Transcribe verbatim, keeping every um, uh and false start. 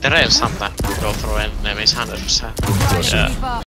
The rails sometimes go through enemies one hundred percent. Yeah.